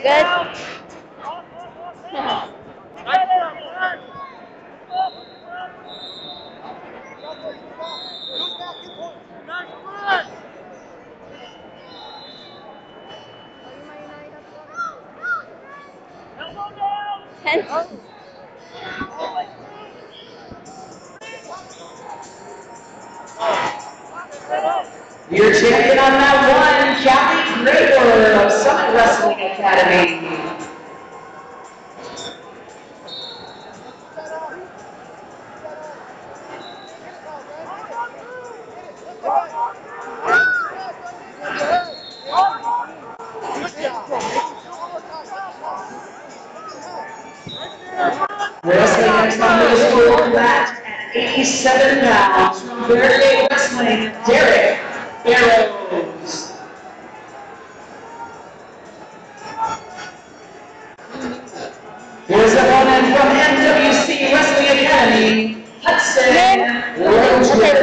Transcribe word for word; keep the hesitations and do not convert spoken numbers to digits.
Good. Ten. Your champion on that one, Callie Graber of Summit Wrestling Academy. Wrestling next on middle school combat at eighty-seven pounds from Fairgate Wrestling, Derek Barrows. His opponent from N W C Wrestling Academy, Hudson Roach.